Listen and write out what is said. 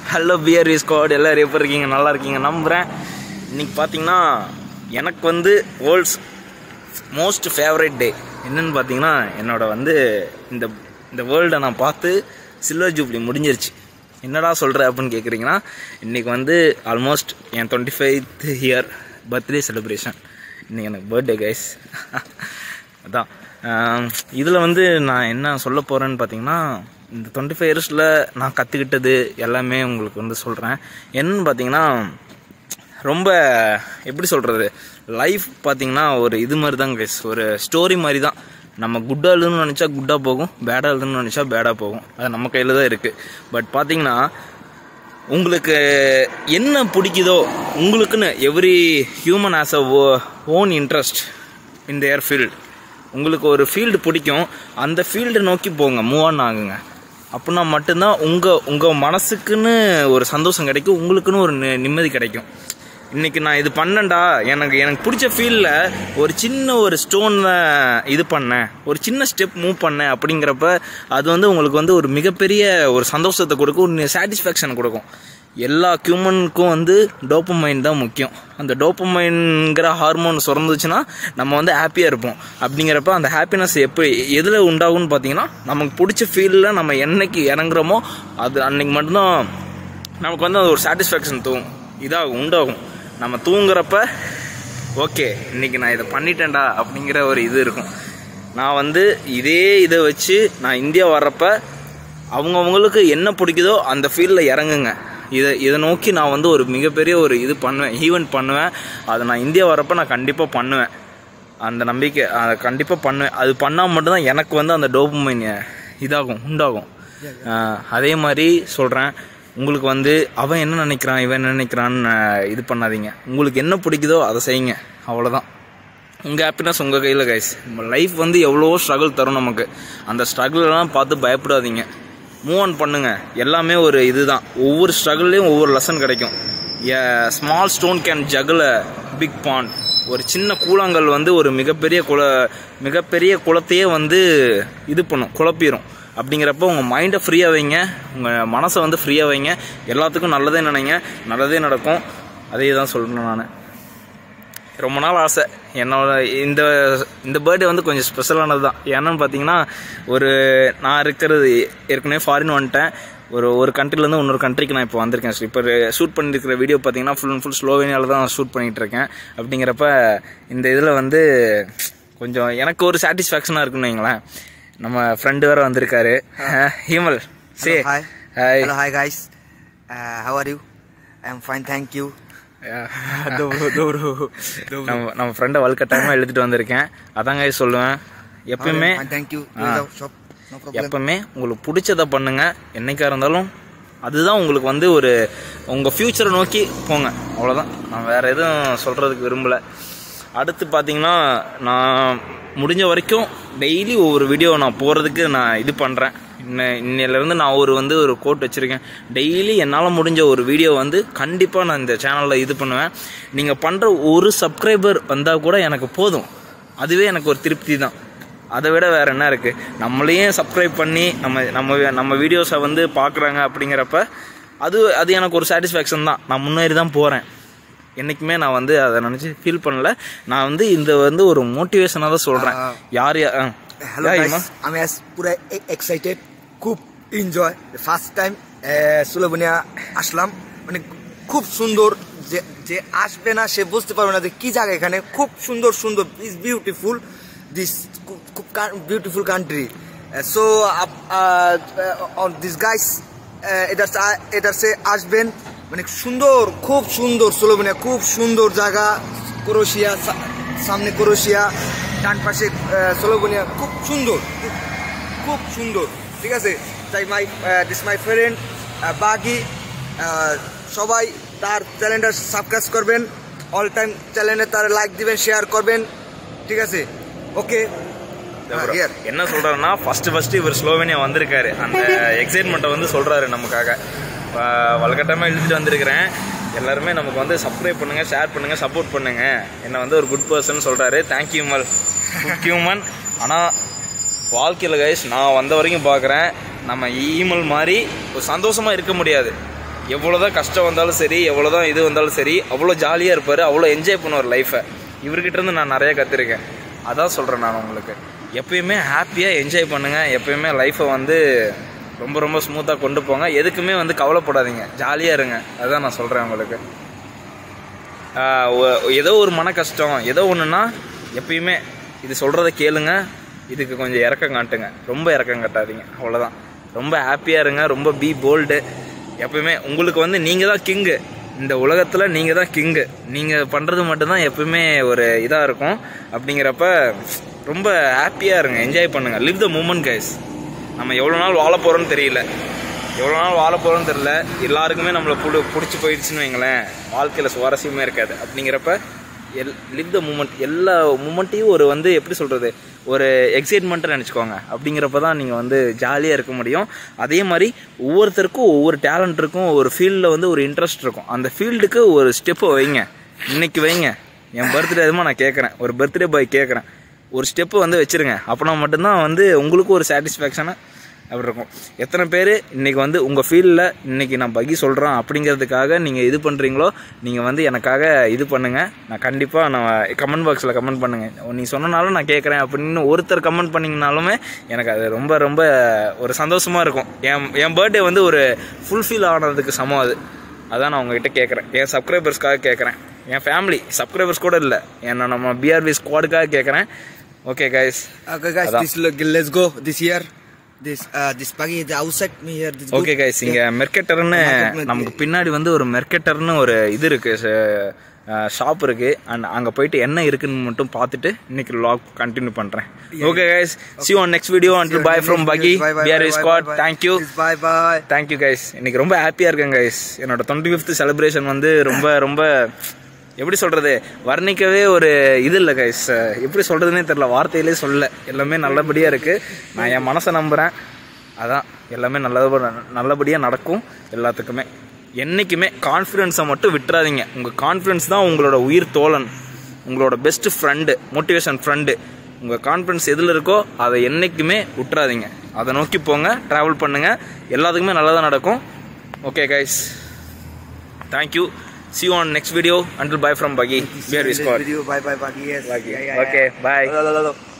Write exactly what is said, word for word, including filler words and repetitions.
Hello PRV squad, எல்லோரும் எப்படி இருக்கீங்க? நல்லா இருக்கீங்க நம்புகிறேன். இன்றைக்கி பார்த்தீங்கன்னா எனக்கு வந்து வேர்ல்ட்ஸ் மோஸ்ட் ஃபேவரட் டே என்னென்னு பார்த்தீங்கன்னா, என்னோட வந்து இந்த இந்த வேர்ல்டை நான் பார்த்து சில்வர் ஜூப்ளி முடிஞ்சிருச்சு. என்னடா சொல்கிற அப்படின்னு கேட்குறீங்கன்னா, இன்றைக்கி வந்து ஆல்மோஸ்ட் என் twenty fifth year birthday celebration. இன்றைக்கி எனக்கு பர்த்டே கைஸ். அதான் இதில் வந்து நான் என்ன சொல்ல போகிறேன்னு பார்த்தீங்கன்னா, இந்த டுவெண்ட்டி ஃபைவ் இயர்ஸில் நான் கற்றுக்கிட்டது எல்லாமே உங்களுக்கு வந்து சொல்கிறேன். என்னன்னு பார்த்தீங்கன்னா, ரொம்ப எப்படி சொல்கிறது, லைஃப் பார்த்தீங்கன்னா ஒரு இது மாதிரி தான் கைஸ், ஒரு ஸ்டோரி மாதிரி தான். நம்ம குட்டாக எழுதுன்னு நினச்சா குட்டாக போகும், பேடாக எழுதுன்னு நினச்சா பேடாக போகும். அது நம்ம கையில் தான் இருக்குது. பட் பார்த்தீங்கன்னா, உங்களுக்கு என்ன பிடிக்குதோ உங்களுக்குன்னு every human has a own interest in their field. உங்களுக்கு ஒரு ஃபீல்டு பிடிக்கும், அந்த ஃபீல்டை நோக்கி போங்க, மூவ் ஆன் ஆகுங்க. அப்படின்னா மட்டும்தான் உங்கள் உங்கள் மனசுக்குன்னு ஒரு சந்தோஷம் கிடைக்கும், உங்களுக்குன்னு ஒரு நிம்மதி கிடைக்கும். இன்றைக்கி நான் இது பண்ணேன்டா, எனக்கு எனக்கு பிடிச்ச ஃபீல்டில் ஒரு சின்ன ஒரு ஸ்டோனில் இது பண்ணேன், ஒரு சின்ன ஸ்டெப் மூவ் பண்ணேன் அப்படிங்கிறப்ப அது வந்து உங்களுக்கு வந்து ஒரு மிகப்பெரிய ஒரு சந்தோஷத்தை கொடுக்கும், ஒரு சாட்டிஸ்ஃபேக்ஷன் கொடுக்கும். எல்லா ஹியூமனுக்கும் வந்து டோப்பமைன் தான் முக்கியம். அந்த டோப்பமைன்கிற ஹார்மோன் சுரந்துச்சுன்னா நம்ம வந்து ஹாப்பியாக இருப்போம். அப்படிங்கிறப்ப அந்த ஹாப்பினஸ் எப்படி எதில் உண்டாகும்னு பார்த்தீங்கன்னா, நமக்கு பிடிச்ச ஃபீல்டில் நம்ம என்னைக்கு இறங்குறோமோ அது அன்றைக்கி மட்டும்தான் நமக்கு வந்து அது ஒரு சாட்டிஸ்ஃபேக்ஷன் தூங்கும் இதாகும் உண்டாகும். நம்ம தூங்குறப்ப ஓகே இன்றைக்கி நான் இதை பண்ணிட்டேன்டா அப்படிங்கிற ஒரு இது இருக்கும். நான் வந்து இதே இதை வச்சு நான் இந்தியா வர்றப்ப அவங்கவுங்களுக்கு என்ன பிடிக்குதோ அந்த ஃபீல்டில் இறங்குங்க. இதை இதை நோக்கி நான் வந்து ஒரு மிகப்பெரிய ஒரு இது பண்ணுவேன், ஈவெண்ட் பண்ணுவேன். அதை நான் இந்தியா வரப்போ நான் கண்டிப்பாக பண்ணுவேன். அந்த நம்பிக்கை அதை கண்டிப்பாக பண்ணுவேன். அது பண்ணால் மட்டும்தான் எனக்கு வந்து அந்த டோபமைன் இதாகும் உண்டாகும். அதே மாதிரி சொல்கிறேன், உங்களுக்கு வந்து அவன் என்ன நினைக்கிறான் இவன் என்ன நினைக்கிறான்னு இது பண்ணாதீங்க. உங்களுக்கு என்ன பிடிக்குதோ அதை செய்யுங்க, அவ்வளோதான். உங்கள் ஹாப்பினஸ் உங்கள் கையில் கைஸ். லைஃப் வந்து எவ்வளோ ஸ்ட்ரகிள் தரும் நமக்கு. அந்த ஸ்ட்ரகிளெலாம் பார்த்து பயப்படாதீங்க, மூவ் ஆன் பண்ணுங்க. எல்லாமே ஒரு இதுதான், ஒவ்வொரு ஸ்ட்ரகிள்லேயும் ஒவ்வொரு லெசன் கிடைக்கும். A small stone can juggle a big pond. ஒரு சின்ன கூழாங்கல் வந்து ஒரு மிகப்பெரிய குள மிகப்பெரிய குளத்தையே வந்து இது பண்ணும், குழப்பிடும். அப்படிங்கிறப்ப உங்கள் மைண்டை ஃப்ரீயாக வைங்க, உங்கள் மனசை வந்து ஃப்ரீயாக வைங்க. எல்லாத்துக்கும் நல்லதே நினைங்க, நல்லதே நடக்கும். அதே தான் சொல்லணும். நான் ரொம்ப நாள் ஆசை, என்னோட இந்த இந்த பர்த்டே வந்து கொஞ்சம் ஸ்பெஷலானது தான். ஏன்னு பார்த்தீங்கன்னா, ஒரு நான் இருக்கிறது ஏற்கனவே ஃபாரின் வந்துட்டேன். ஒரு ஒரு கண்ட்ரிலேருந்து இன்னொரு கண்ட்ரிக்கு நான் இப்போ வந்திருக்கேன். இப்போ ஷூட் பண்ணியிருக்கிற வீடியோ பார்த்தீங்கன்னா ஃபுல் அண்ட் ஃபுல் ஸ்லோவேனியாவில் தான் ஷூட் பண்ணிகிட்ருக்கேன். அப்படிங்கிறப்ப இந்த இதில் வந்து கொஞ்சம் எனக்கு ஒரு சாட்டிஸ்ஃபேக்ஷனாக இருக்குன்னு வைங்களேன். நம்ம ஃப்ரெண்டு வேறு வந்திருக்காரு, Himal. Say hi. Hi. Hello hi guys, how are you? I am fine, thank you. நம்ம நம்ம ஃப்ரெண்டை வல்கட்டாயமாக எழுதிட்டு வந்திருக்கேன். அதாங்க சொல்லுவேன், எப்பயுமே எப்பவுமே உங்களுக்கு பிடிச்சதை பண்ணுங்க. என்னைக்கா இருந்தாலும் அதுதான் உங்களுக்கு வந்து ஒரு உங்கள் ஃப்யூச்சரை நோக்கி போங்க, அவ்வளோதான். நான் வேறு எதுவும் சொல்கிறதுக்கு விரும்பலை. அடுத்து பார்த்தீங்கன்னா, நான் முடிஞ்ச வரைக்கும் டெய்லி ஒவ்வொரு வீடியோ நான் போகிறதுக்கு நான் இது பண்ணுறேன். இன்னும் இன்னிலேருந்து நான் ஒரு வந்து ஒரு கோட் வச்சுருக்கேன். டெய்லி என்னால் முடிஞ்ச ஒரு வீடியோ வந்து கண்டிப்பாக நான் இந்த சேனலில் இது பண்ணுவேன். நீங்கள் பண்ணுற ஒரு சப்ஸ்கிரைபர் வந்தால் கூட எனக்கு போதும், அதுவே எனக்கு ஒரு திருப்தி தான். அதை விட வேறு என்ன இருக்குது? நம்மளையும் சப்ஸ்கிரைப் பண்ணி நம்ம நம்ம நம்ம வீடியோஸை வந்து பார்க்குறாங்க. அப்படிங்கிறப்ப அது அது எனக்கு ஒரு சாட்டிஸ்ஃபேக்ஷன் தான். நான் முன்னேறி தான் போகிறேன். என்றைக்குமே நான் வந்து அதை நினச்சி ஃபீல் பண்ணல. நான் வந்து இந்த வந்து ஒரு மோட்டிவேஷனாக தான் சொல்கிறேன். யார் யார் হ্যালো গাইস, আমি আজ পুরো এক্সাইটেড, খুব এনজয়। ফার্স্ট টাইম স্লোভেনিয়া আসলাম, মানে খুব সুন্দর। যে যে আসবে না সে বুঝতে পারবে না যে কি জায়গা এখানে। খুব সুন্দর সুন্দর, ইজ বিউটিফুল দিস, খুব beautiful country. So on this guys এটার এটার সে আসবেন, মানে সুন্দর, খুব সুন্দর স্লোভেনিয়া, খুব সুন্দর জায়গা। ক্রোয়েশিয়া, সামনে ক্রোয়েশিয়া, ডান পাশে স্লোভেনিয়া, খুব সুন্দর, খুব সুন্দর। ঠিক আছে, তাই মাই দিস মাই ফ্রেন্ড বাগি, সবাই তার চ্যানেলটা সাবস্ক্রাইব করবেন, অল টাইম চ্যানেলে তার লাইক দিবেন, শেয়ার করবেন। ঠিক আছে, ஓகே. என்ன சொல்றாருன்னா, ஃபர்ஸ்ட் ஃபர்ஸ்ட் இவர் ஸ்லோவேனியா வந்திருக்காரு, அந்த எக்ஸைட்மெண்ட்டை வந்து சொல்றாரு நமக்காக. வல்கட்டமாக எழுதிட்டு வந்திருக்கிறேன். எல்லாருமே நமக்கு வந்து சப்ஸ்கிரைப் பண்ணுங்கள், ஷேர் பண்ணுங்கள், சப்போர்ட் பண்ணுங்கள். என்னை வந்து ஒரு குட் பர்சன் சொல்கிறாரு. தேங்க்யூ மல், ஹியூமன். ஆனால் வாழ்க்கையில் கைஸ் நான் வந்த வரைக்கும் பார்க்குறேன், நம்ம ஈமல் மாதிரி ஒரு சந்தோஷமாக இருக்க முடியாது. எவ்வளோ தான் கஷ்டம் வந்தாலும் சரி, எவ்வளோ தான் இது வந்தாலும் சரி, அவ்வளோ ஜாலியாக இருப்பார், அவ்வளோ என்ஜாய் பண்ணுவார் லைஃப்பை. இவர்கிட்ட இருந்து நான் நிறைய கற்றுருக்கேன். அதான் சொல்கிறேன் நான் உங்களுக்கு. எப்பயுமே ஹாப்பியாக என்ஜாய் பண்ணுங்கள். எப்பயுமே லைஃப்பை வந்து ரொம்ப ரொம்ப ஸ்மூத்தாக கொண்டு போங்க. எதுக்குமே வந்து கவலைப்படாதீங்க, ஜாலியாக இருங்க. அதுதான் நான் சொல்கிறேன் உங்களுக்கு. ஏதோ ஒரு மன கஷ்டம் ஏதோ ஒன்றுன்னா எப்பயுமே இது சொல்கிறத கேளுங்க, இதுக்கு கொஞ்சம் இறக்கம் காட்டுங்க, ரொம்ப இறக்கம் காட்டாதீங்க, அவ்வளோதான். ரொம்ப ஹாப்பியாக இருங்க, ரொம்ப பி போல்டு. எப்பயுமே உங்களுக்கு வந்து நீங்கள் தான் கிங்கு, இந்த உலகத்தில் நீங்கள் தான் கிங்கு. நீங்கள் பண்ணுறது மட்டும்தான் எப்பயுமே ஒரு இதாக இருக்கும். அப்படிங்கிறப்ப ரொம்ப ஹாப்பியாக இருங்க, என்ஜாய் பண்ணுங்கள், லிவ் த மூமெண்ட் கைஸ். நம்ம எவ்வளோ நாள் வாழ போகிறோன்னு தெரியல, எவ்வளோ நாள் வாழ போகிறோன்னு தெரியல. எல்லாருக்குமே நம்மளை புடி பிடிச்சி போயிடுச்சுன்னு வைங்களேன், வாழ்க்கையில் சுவாரஸ்யமே இருக்காது. அப்படிங்கிறப்ப எல் லிவ் த மூமெண்ட். எல்லா மூமெண்ட்டையும் ஒரு வந்து எப்படி சொல்கிறது, ஒரு எக்ஸைட்மெண்ட்டாக நினச்சிக்கோங்க. அப்படிங்கிறப்ப தான் நீங்கள் வந்து ஜாலியாக இருக்க முடியும். அதே மாதிரி ஒவ்வொருத்தருக்கும் ஒவ்வொரு டேலண்ட் இருக்கும், ஒரு ஃபீல்டில் வந்து ஒரு இன்ட்ரெஸ்ட் இருக்கும். அந்த ஃபீல்டுக்கு ஒரு ஸ்டெப்பை வைங்க, இன்னைக்கு வைங்க. என் பர்த்டே அதுமா நான் கேட்குறேன், ஒரு பர்த்டே பாய் கேட்குறேன், ஒரு ஸ்டெப்பு வந்து வச்சுருங்க. அப்படின்னா மட்டும்தான் வந்து உங்களுக்கும் ஒரு சாட்டிஸ்ஃபேக்ஷனாக அப்படி இருக்கும். எத்தனை பேர் இன்றைக்கி வந்து உங்கள் ஃபீல்டில் இன்றைக்கி நான் பகி சொல்கிறேன் அப்படிங்கிறதுக்காக நீங்கள் இது பண்ணுறீங்களோ, நீங்கள் வந்து எனக்காக இது பண்ணுங்கள். நான் கண்டிப்பாக நான் கமெண்ட் பாக்ஸில் கமெண்ட் பண்ணுங்கள். நீ சொன்னனாலும் நான் கேட்குறேன் அப்படின்னு ஒருத்தர் கமெண்ட் பண்ணிங்கனாலுமே எனக்கு அது ரொம்ப ரொம்ப ஒரு சந்தோஷமாக இருக்கும். என் என் பர்த்டே வந்து ஒரு ஃபுல்ஃபில் ஆனதுக்கு சமம் அது. அதான் நான் உங்ககிட்ட கேட்குறேன், என் சப்ஸ்கிரைபர்ஸ்க்காக கேட்குறேன், என் ஃபேமிலி சப்ஸ்கிரைபர்ஸ் கூட இல்லை, ஏன்னா நம்ம பிஆர்வி ஸ்குவாடுக்காக கேட்குறேன். Okay guys, okay guys, this look, let's go this year. This uh this buggy the outside me here this okay guys, இங்க மெர்கெட்டர்னு நமக்கு பின்னாடி வந்து ஒரு மெர்கெட்டர்னு ஒரு இது இருக்கு, ஷாப் இருக்கு. அண்ட் அங்க போயிட்டு என்ன இருக்குன்னு மட்டும் பார்த்துட்டு இன்னைக்கு vlog கண்டினியூ பண்றேன். Okay guys, see you on next video. Until bye from Buggy B R V Squad. Thank you, bye bye. Thank you guys. இன்னைக்கு ரொம்ப ஹாப்பியா இருக்கேன் கைஸ். என்னோட டுவெண்ட்டி ஃபிஃப்த் செலிப்ரேஷன் வந்து ரொம்ப ரொம்ப எப்படி சொல்கிறது, வர்ணிக்கவே ஒரு இது இல்லை கைஸ். எப்படி சொல்கிறதுனே தெரில, வார்த்தையிலே சொல்ல. எல்லாமே நல்லபடியாக இருக்குது. நான் என் மனசை நம்புகிறேன். அதான் எல்லாமே நல்ல நல்லபடியாக நடக்கும் எல்லாத்துக்குமே. என்றைக்குமே கான்ஃபிடென்ஸை மட்டும் விட்டுறாதீங்க. உங்கள் கான்ஃபிடென்ஸ் தான் உங்களோட உயிர் தோழன், உங்களோட பெஸ்ட்டு ஃப்ரெண்டு, மோட்டிவேஷன் ஃப்ரெண்டு. உங்கள் கான்ஃபிடென்ஸ் எதில் இருக்கோ அதை என்றைக்குமே விட்டுறாதீங்க. அதை நோக்கி போங்க, ட்ராவல் பண்ணுங்கள், எல்லாத்துக்குமே நல்லதாக நடக்கும். Okay guys, thank you. See you on next video. Until bye from Buggy B R V Squad. Video, bye bye Buggy. Yes. Buggy. Yeah, yeah, okay, yeah. Bye. Hello, hello, hello.